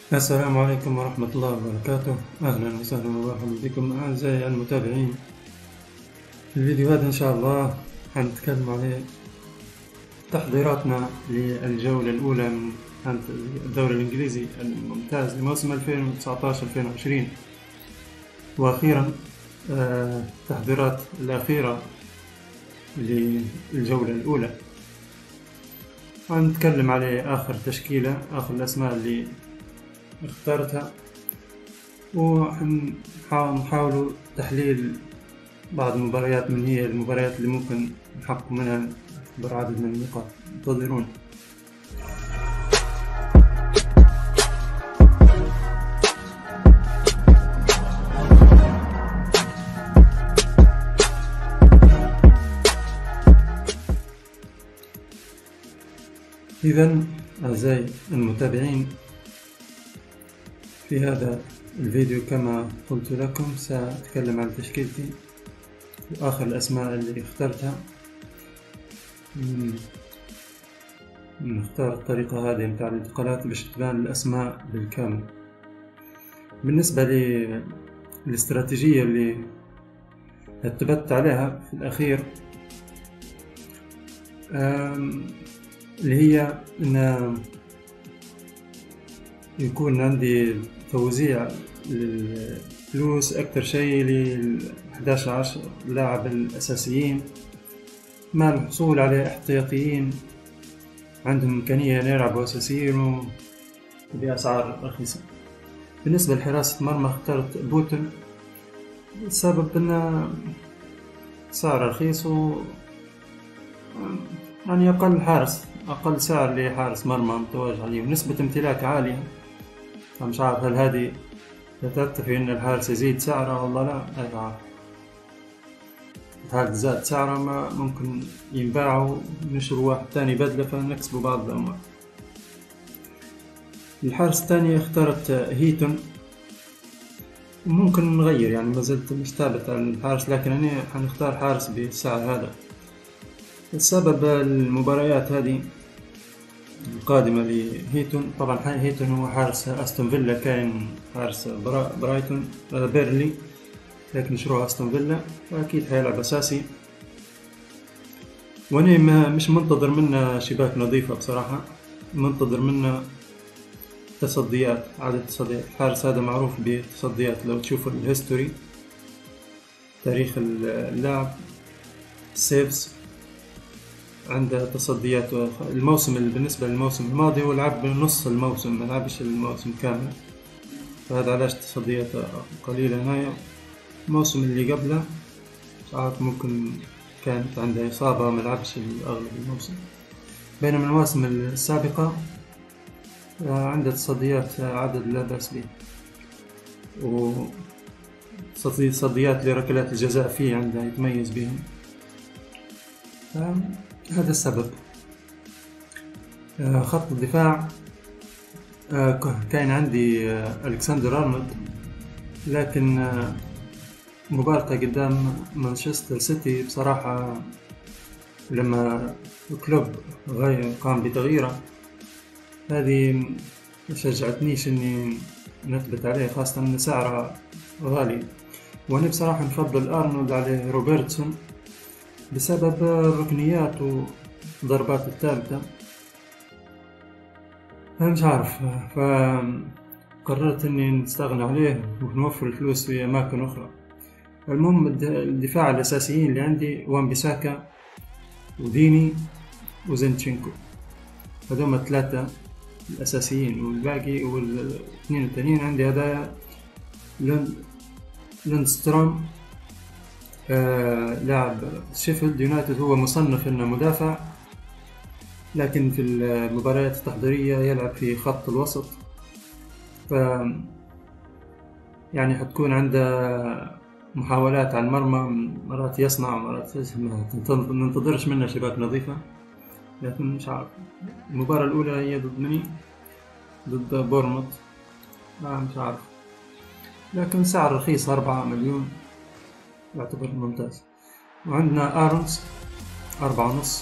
السلام عليكم ورحمة الله وبركاته. أهلا وسهلا ومرحبا بكم أعزائي المتابعين. في الفيديو هذا إن شاء الله حنتكلم على تحضيراتنا للجولة الأولى من الدوري الإنجليزي الممتاز لموسم 2019-2020، وأخيرا التحضيرات الأخيرة للجولة الأولى. حنتكلم على آخر تشكيلة، آخر الأسماء اللي اخترتها، وحنحاولوا تحليل بعض المباريات من هي المباريات اللي ممكن نحقق منها أكبر عدد من النقاط. انتظرونا. إذن أعزائي المتابعين، في هذا الفيديو كما قلت لكم سأتكلم عن تشكيلتي وآخر الأسماء اللي اخترتها. نختار الطريقة هذه متاع الانتقالات باش تبان الأسماء بالكامل. بالنسبة للاستراتيجية اللي اتبت عليها في الأخير، اللي هي أن يكون عندي توزيع الفلوس أكثر شيء ل11 لاعب الأساسيين، مع الحصول على احتياطيين عندهم إمكانية أن يلعبوا أساسيين بأسعار رخيصة. بالنسبة لحراسة مرمى اخترت بوتن، السبب أنه سعر رخيص يعني أقل سعر لحارس مرمى متواجد عليه، ونسبة امتلاك عالية. فمش عارف هل هذه تتفق أن الحارس يزيد سعره ولا لا. أي هذا زاد سعره ما ممكن ينباع ونشروا واحد تاني بدله فنكسبوا بعض الأموال. الحارس الثاني اخترت هيتون، ممكن نغير يعني ما زلت مش ثابت على الحارس، لكن أنا حنختار حارس بالسعر هذا. السبب المباريات هذه القادمة لهيتون، طبعا هيتون هو حارس أستون فيلا، كان حارس برايتون بيرلي، لكن شروع أستون فيلا فأكيد حيلعب أساسي. وأنا مش منتظر منه شباك نظيفة بصراحة، منتظر منه تصديات، عدد تصديات. الحارس هذا معروف بتصديات، لو تشوفوا الهيستوري تاريخ اللاعب سيفز عنده تصديات. الموسم بالنسبة للموسم الماضي هو لعب نص الموسم، ما لعبش الموسم كامل، فهذا علاش تصديات قليلة. هاي الموسم اللي قبله ساعات ممكن كانت عنده إصابة ما لعبش أغلب الموسم، بينما المواسم السابقة عنده تصديات عدد لا بأس به، وتصديات لركلات الجزاء فيه عنده يتميز بهم. هذا السبب. خط الدفاع كان عندي ألكسندر أرنولد، لكن مباراة قدام مانشستر سيتي بصراحة لما كلوب قام بتغييره هذه شجعتنيش اني نثبت عليه، خاصة ان سعره غالي. وانا بصراحة نفضل أرنولد على روبرتسون بسبب الركنيات وضربات الثابتة. مش عارف، فقررت اني نستغنى عليه ونوفر الفلوس في اماكن اخرى. المهم الدفاع الاساسيين اللي عندي وان بيساكا وديني وزينتشينكو، هذوما الثلاثة الاساسيين، والباقي والاثنين التانيين عندي هذا لندستروم لاعب شيفيلد يونايتد، هو مصنف انه مدافع، لكن في المباريات التحضيرية يلعب في خط الوسط، ف يعني حتكون عنده محاولات على المرمى، مرات يصنع مرات ما ننتظرش منه شباك نظيفة. لكن مش عارف، المباراة الأولى هي ضد مني، ضد بورموث، مش عارف، لكن سعر رخيص 4 مليون يعتبر ممتاز. وعندنا آرونز 4.5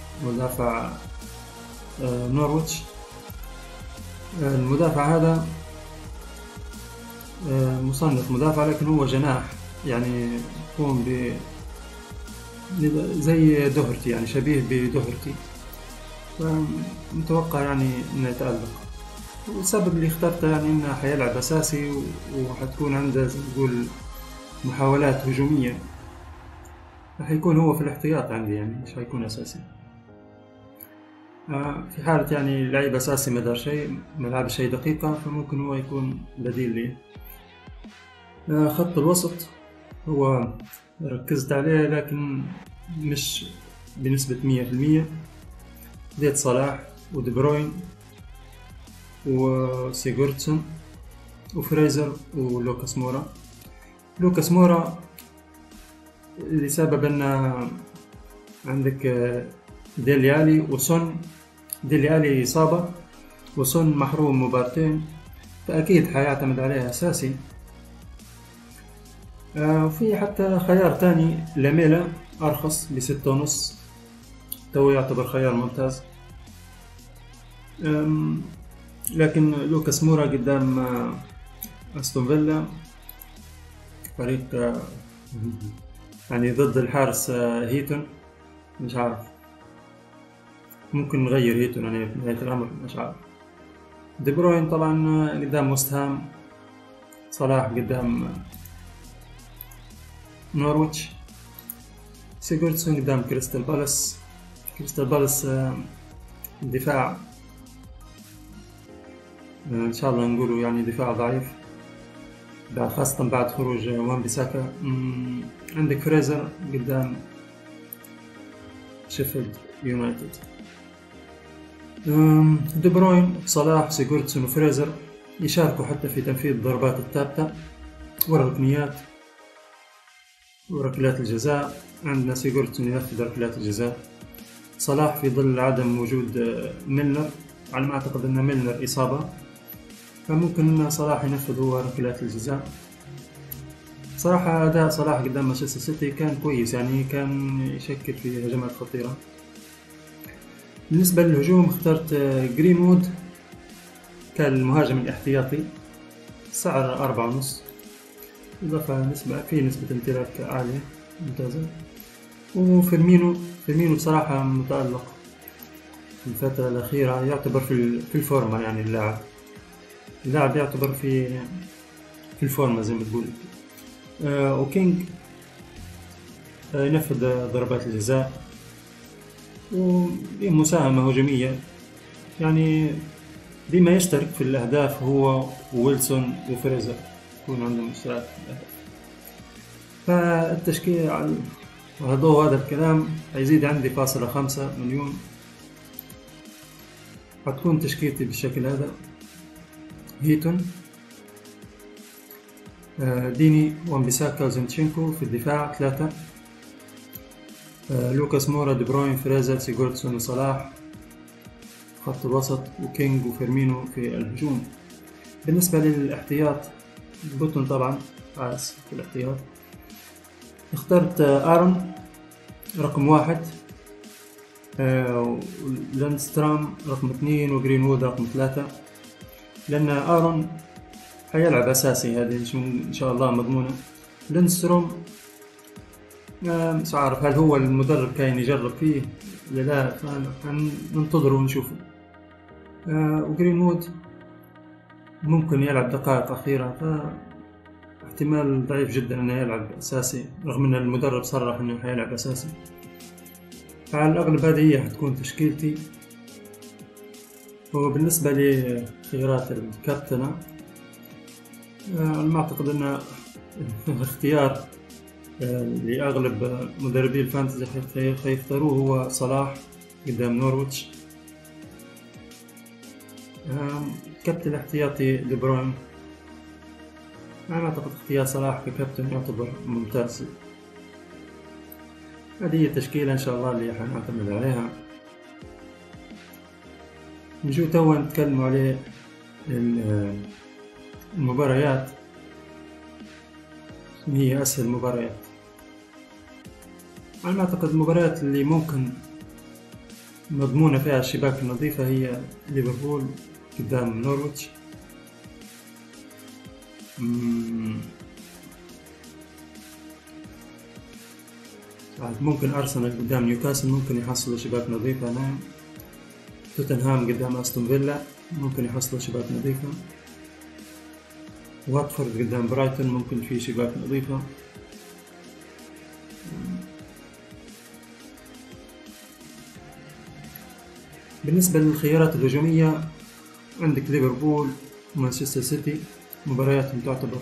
مدافع نورويتش. المدافع هذا مصنف مدافع، لكن هو جناح، يعني يقوم زي دوهرتي، يعني شبيه بدوهرتي، فمتوقع يعني إنه يتألق. والسبب اللي اخترته يعني إنه حيلعب أساسي وحتكون عنده زي ما نقول محاولات هجومية، حيكون هو في الاحتياط عندي، يعني مش حيكون أساسي. في حالة يعني لعيب أساسي ما دار شيء، ما لعب شيء دقيقة، فممكن هو يكون بديل لي. خط الوسط هو ركزت عليه لكن مش بنسبة 100%. بديت صلاح ودي بروين وسيغورتسون وفريزر ولوكاس مورا. لوكاس مورا لسبب أن عندك ديلي آلي وسون. ديلي آلي إصابة وسون محروم مبارتين، فأكيد حيعتمد عليها أساسي. وفي حتى خيار تاني لاميلا أرخص ب6.5، تو يعتبر خيار ممتاز. لكن لوكاس مورا قدام أستون فيلا، فريق يعني ضد الحارس هيتون، مش عارف، ممكن نغير هيتون يعني في نهاية الأمر، مش عارف. دي بروين طبعا قدام وست هام، صلاح قدام نورويتش، سيغورتسون قدام كريستال بالاس. كريستال بالاس دفاع إن شاء الله نقوله يعني دفاع ضعيف، خاصة بعد خروج وان بيساكا. عندك فريزر قدام شيفيلد يونايتد. دي بروين، صلاح، سيغورتسون وفريزر يشاركوا حتى في تنفيذ الضربات الثابتة والركنيات وركلات الجزاء. عندنا سيغورتسون ينفذ ركلات الجزاء، صلاح في ظل عدم وجود ميلنر، على ما أعتقد أن ميلنر إصابة، فممكن أن صلاح ينفذ هو ركلات الجزاء. صراحة أداء صلاح قدام مانشستر سيتي كان كويس، يعني كان يشكل في هجمات خطيرة. بالنسبة للهجوم اخترت جرينوود كان المهاجم الاحتياطي، سعر 4.5، إضافة نسبة امتلاك عالية ممتازة. وفيرمينو بصراحة متألق في الفترة الأخيرة، يعتبر في الفورمة، يعني اللاعب يعتبر في الفورمة زي ما تقول. وكينج ينفذ ضربات الجزاء ومساهمة هجومية، يعني بما يشترك في الأهداف هو وويلسون وفريزر، يكون عندهم اشتراك في الأهداف. فالتشكيل على ضوء هذا الكلام هيزيد عندي 5 مليون. هتكون تشكيلتي بالشكل هذا: هيتون، ديني، وان-بيساكا، وزينتشينكو في الدفاع 3، لوكاس مورا، دي بروين، فريزر، سيغورتسون وصلاح خط الوسط، وكينج وفيرمينو في الهجوم. بالنسبة للاحتياط بوتون طبعا عايز في الاحتياط، اخترت آرون رقم 1، لاندسترام رقم 2، وجرينوود رقم 3، لأن آرون حيلعب أساسي، هذه إن شاء الله مضمونة. لاندستروم مش عارف هل هو المدرب كاين يجرب فيه لا، فننتظر ونشوفه. وجرينوود ممكن يلعب دقائق أخيرة، فاحتمال ضعيف جدا أنه يلعب أساسي، رغم أن المدرب صرح أنه حيلعب أساسي. فعلى الأغلب هذه هي حتكون تشكيلتي. وبالنسبة لخيارات الكابتنة، أنا أعتقد أن الاختيار لأغلب مدربي الفانتزي حيختاروه هو صلاح قدام نورويتش. كابتن احتياطي دي بروين، أنا أعتقد اختيار صلاح ككابتن يعتبر ممتاز. هذه هي التشكيلة إن شاء الله اللي حنعتمد عليها. نجو توا نتكلم عليه المباريات، هي أسهل مباريات. أنا أعتقد المباريات اللي ممكن مضمونة فيها الشباك النظيفة هي ليفربول قدام نورويتش، ممكن أرسنال قدام نيوكاسل ممكن يحصلوا شباك نظيفة. نعم. توتنهام قدام أستون فيلا ممكن يحصلوا شباك نظيفة. واتفورد قدام برايتون ممكن في شباك نظيفة. بالنسبة للخيارات الهجومية عندك ليفربول ومانشستر سيتي، مبارياتهم تعتبر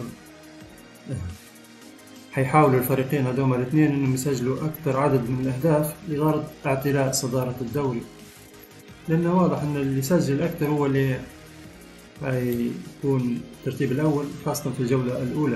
حيحاولوا الفريقين هذوما الاثنين انهم يسجلوا اكثر عدد من الاهداف لغرض اعتلاء صدارة الدوري، لانه واضح ان اللي يسجل اكثر هو اللي يكون الترتيب الاول خاصة في الجولة الاولى.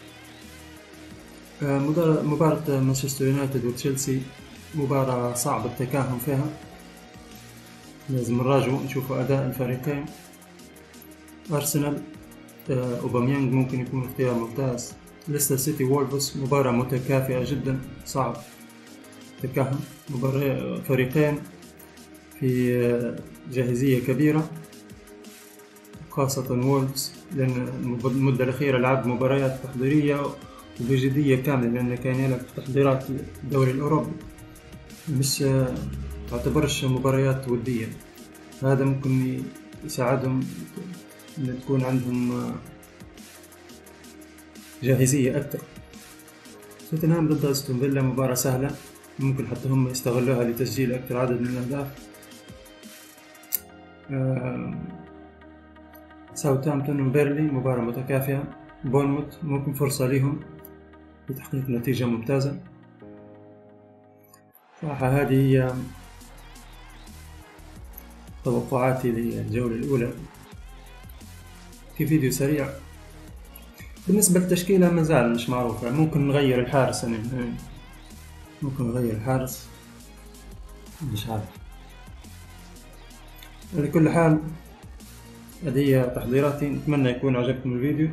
مباراة مانشستر يونايتد وتشيلسي مباراة صعب التكهن فيها، لازم نراجعوا نشوفوا اداء الفريقين. ارسنال اوباميانغ ممكن يكون اختيار ممتاز. ليستر سيتي وولفز مباراة متكافئة جدا، صعب تكهن، مباراة فريقين في جاهزية كبيرة، خاصة وولفز لأن المدة الأخيرة لعب مباريات تحضيرية وبجدية كاملة، لأنه كان يلعب تحضيرات الدوري الأوروبي، مش تعتبرش مباريات ودية. هذا ممكن يساعدهم أن تكون عندهم جاهزية أكثر. توتنهام ضد أستون فيلا مباراة سهلة، ممكن حتى هم يستغلوها لتسجيل أكثر عدد من الأهداف. ساوثهامبتون وبيرلي مباراة متكافئة. بورنموث ممكن فرصة لهم لتحقيق نتيجة ممتازة. صراحة هذه هي توقعاتي للجولة الأولى في فيديو سريع. بالنسبة للتشكيلة مازال مش معروفة، ممكن نغير الحارس، ممكن نغير الحارس، مش عارف. على كل حال هذه هي تحضيراتي، نتمنى يكون عجبكم الفيديو.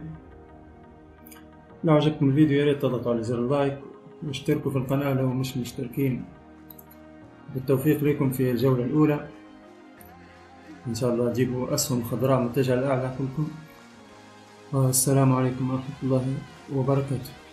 لو عجبكم الفيديو ياريت تضغطوا على زر اللايك واشتركوا في القناة لو مش مشتركين. بالتوفيق لكم في الجولة الأولى، إن شاء الله تجيبوا أسهم خضراء متجهة للأعلى كلكم. والسلام عليكم ورحمة الله وبركاته.